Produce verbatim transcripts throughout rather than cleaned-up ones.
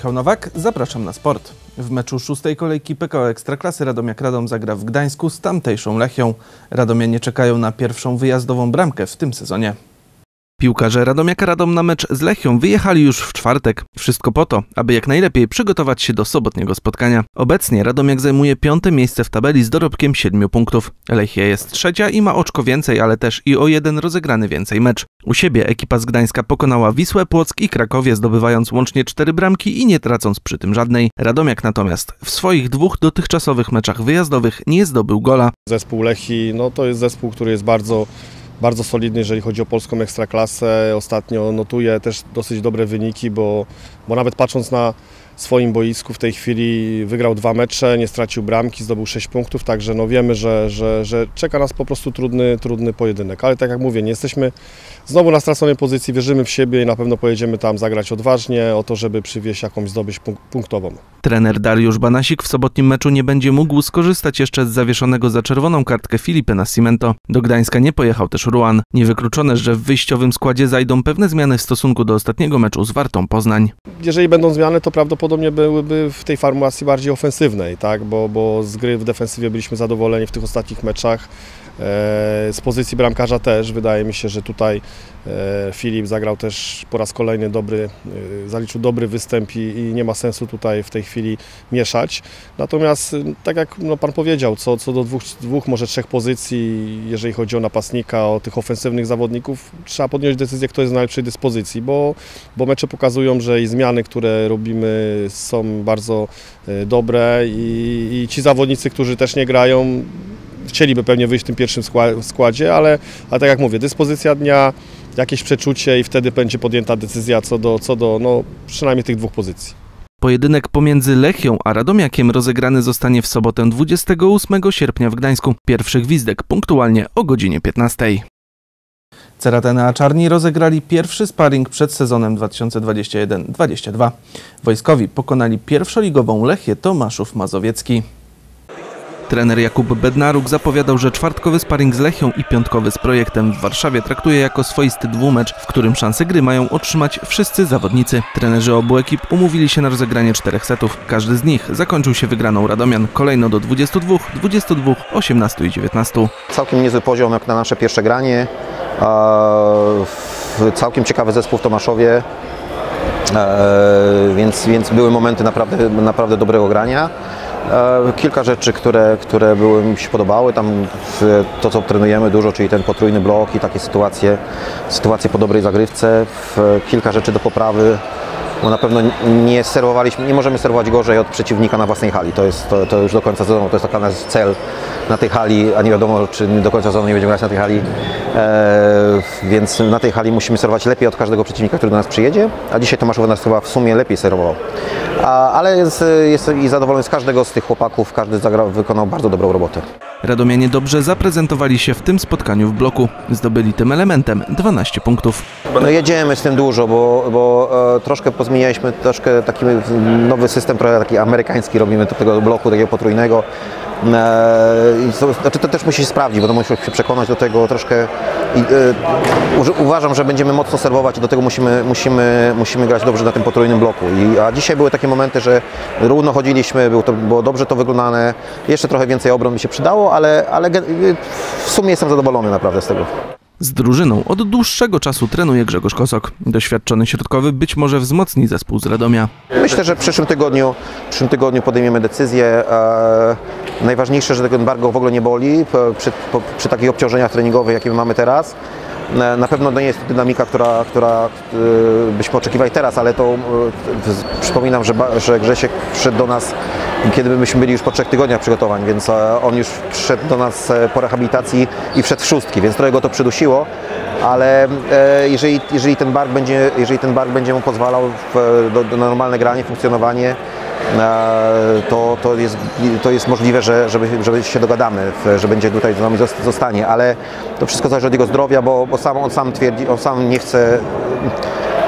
Michał Nowak, zapraszam na sport. W meczu szóstej kolejki P K O Ekstraklasy Radomiak Radom zagra w Gdańsku z tamtejszą Lechią. Radomianie czekają na pierwszą wyjazdową bramkę w tym sezonie. Piłkarze Radomiaka Radom na mecz z Lechią wyjechali już w czwartek. Wszystko po to, aby jak najlepiej przygotować się do sobotniego spotkania. Obecnie Radomiak zajmuje piąte miejsce w tabeli z dorobkiem siedmiu punktów. Lechia jest trzecia i ma oczko więcej, ale też i o jeden rozegrany więcej mecz. U siebie ekipa z Gdańska pokonała Wisłę Płock i Krakowie, zdobywając łącznie cztery bramki i nie tracąc przy tym żadnej. Radomiak natomiast w swoich dwóch dotychczasowych meczach wyjazdowych nie zdobył gola. Zespół Lechii no to jest zespół, który jest bardzo Bardzo solidny, jeżeli chodzi o polską ekstraklasę. Ostatnio notuje też dosyć dobre wyniki, bo, bo nawet patrząc na swoim boisku w tej chwili wygrał dwa mecze, nie stracił bramki, zdobył sześć punktów, także no wiemy, że, że, że czeka nas po prostu trudny, trudny pojedynek. Ale tak jak mówię, nie jesteśmy znowu na straconej pozycji, wierzymy w siebie i na pewno pojedziemy tam zagrać odważnie o to, żeby przywieźć jakąś zdobyć punktową. Trener Dariusz Banasik w sobotnim meczu nie będzie mógł skorzystać jeszcze z zawieszonego za czerwoną kartkę Filipe Nascimento. Do Gdańska nie pojechał też Ruan. Niewykluczone, że w wyjściowym składzie zajdą pewne zmiany w stosunku do ostatniego meczu z Wartą Poznań. Jeżeli będą zmiany, to prawdopodobnie byłyby w tej formacji bardziej ofensywnej, tak? bo, bo z gry w defensywie byliśmy zadowoleni w tych ostatnich meczach. Z pozycji bramkarza też wydaje mi się, że tutaj Filip zagrał też po raz kolejny dobry, zaliczył dobry występ i, i nie ma sensu tutaj w tej chwili mieszać. Natomiast tak jak no, Pan powiedział, co, co do dwóch, dwóch, może trzech pozycji, jeżeli chodzi o napastnika, o tych ofensywnych zawodników, trzeba podjąć decyzję, kto jest w najlepszej dyspozycji, bo, bo mecze pokazują, że i zmiany, które robimy, są bardzo dobre i, i ci zawodnicy, którzy też nie grają, chcieliby pewnie wyjść w tym pierwszym składzie, ale, ale tak jak mówię, dyspozycja dnia, jakieś przeczucie i wtedy będzie podjęta decyzja co do, co do no, przynajmniej tych dwóch pozycji. Pojedynek pomiędzy Lechią a Radomiakiem rozegrany zostanie w sobotę dwudziestego ósmego sierpnia w Gdańsku. Pierwszy gwizdek punktualnie o godzinie piętnastej. Ceratena a Czarni rozegrali pierwszy sparring przed sezonem dwa tysiące dwudziestym pierwszym dwudziestym drugim. Wojskowi pokonali pierwszoligową Lechię Tomaszów Mazowiecki. Trener Jakub Bednaruk zapowiadał, że czwartkowy sparring z Lechią i piątkowy z Projektem w Warszawie traktuje jako swoisty dwumecz, w którym szanse gry mają otrzymać wszyscy zawodnicy. Trenerzy obu ekip umówili się na rozegranie czterech setów. Każdy z nich zakończył się wygraną Radomian. Kolejno do dwudziestu dwóch, dwudziestu dwóch, osiemnastu i dziewiętnastu. Całkiem niezły poziom jak na nasze pierwsze granie. Całkiem ciekawy zespół w Tomaszowie, więc, więc były momenty naprawdę, naprawdę dobrego grania. Kilka rzeczy, które, które były, mi się podobały, tam to co trenujemy dużo, czyli ten potrójny blok i takie sytuacje, sytuacje po dobrej zagrywce, kilka rzeczy do poprawy, bo na pewno nie serwowaliśmy, nie możemy serwować gorzej od przeciwnika na własnej hali, to jest to, to już do końca sezonu, to jest taki nasz cel na tej hali, a nie wiadomo czy do końca sezonu nie będziemy grać na tej hali, e, więc na tej hali musimy serwować lepiej od każdego przeciwnika, który do nas przyjedzie, a dzisiaj Tomaszów nas chyba w sumie lepiej serwował. A, ale jest, jest i zadowolony z każdego z tych chłopaków, każdy zagrał, wykonał bardzo dobrą robotę. Radomianie dobrze zaprezentowali się w tym spotkaniu w bloku. Zdobyli tym elementem dwanaście punktów. No jedziemy z tym dużo, bo, bo e, troszkę pozmienialiśmy, troszkę taki nowy system, trochę taki amerykański robimy do tego bloku, takiego potrójnego. E, to, znaczy to też musi się sprawdzić, bo to musimy się przekonać do tego troszkę. I, e, u, uważam, że będziemy mocno serwować i do tego musimy, musimy, musimy grać dobrze na tym potrójnym bloku. I, a dzisiaj były takie momenty, że równo chodziliśmy, było, to, było dobrze to wyglądane, jeszcze trochę więcej obron by się przydało, ale, ale w sumie jestem zadowolony naprawdę z tego. Z drużyną od dłuższego czasu trenuje Grzegorz Kosok. Doświadczony środkowy być może wzmocni zespół z Radomia. Myślę, że w przyszłym tygodniu, w przyszłym tygodniu podejmiemy decyzję. E, najważniejsze, że tego embargo w ogóle nie boli przy, po, przy takich obciążeniach treningowych, jakie my mamy teraz. Na pewno nie jest to dynamika, która, która byśmy oczekiwali teraz, ale to przypominam, że, że Grzesiek przyszedł do nas, kiedy myśmy byli już po trzech tygodniach przygotowań, więc on już przyszedł do nas po rehabilitacji i wszedł w szóstki, więc trochę go to przydusiło, ale jeżeli, jeżeli, ten bark będzie, jeżeli ten bark będzie mu pozwalał w, do, do normalne granie, funkcjonowanie, To, to, jest, to jest możliwe, że, żeby, żeby się dogadamy, że będzie tutaj z nami zostanie, ale to wszystko zależy od jego zdrowia, bo, bo sam, on sam twierdzi, on sam nie chce,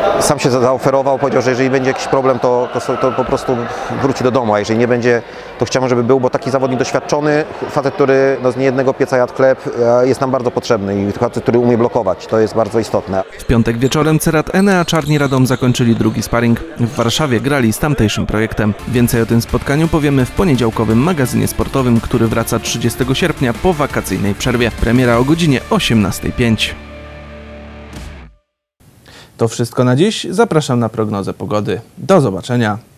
sam się zaoferował, powiedział, że jeżeli będzie jakiś problem, to, to, to po prostu wróci do domu, a jeżeli nie będzie, to chciałbym, żeby był, bo taki zawodnik doświadczony, facet, który no, z niejednego pieca jadł chleb, jest nam bardzo potrzebny i facet, który umie blokować, to jest bardzo istotne. W piątek wieczorem Cerat Enea Czarni Radom zakończyli drugi sparring. W Warszawie grali z tamtejszym projektem. Więcej o tym spotkaniu powiemy w poniedziałkowym magazynie sportowym, który wraca trzydziestego sierpnia po wakacyjnej przerwie. Premiera o godzinie osiemnastej pięć. To wszystko na dziś. Zapraszam na prognozę pogody. Do zobaczenia.